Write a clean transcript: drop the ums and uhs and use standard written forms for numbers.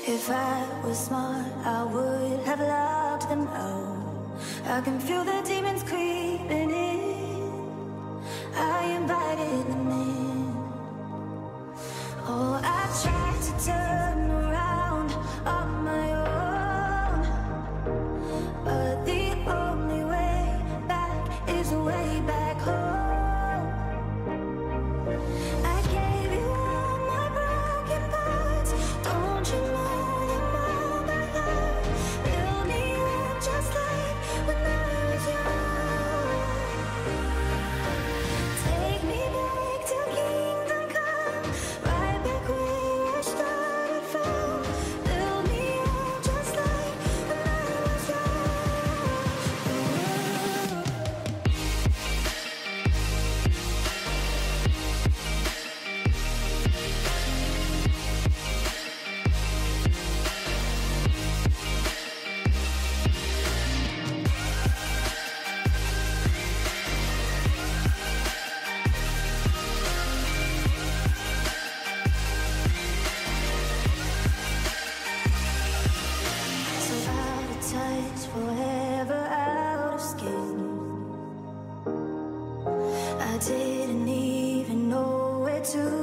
If I was smart, I would have locked them out. I can feel the demons creeping in. I invited them in. Oh, I tried to turn around on my own, but the only way back is the way back home. I gave you all my broken parts. Don't you know them all by heart? Build me up just like when I was young. Take me back to kingdom come, right back where I started from. Build me up just like when I was young. So out of touch, forever out of skin. I didn't even know where to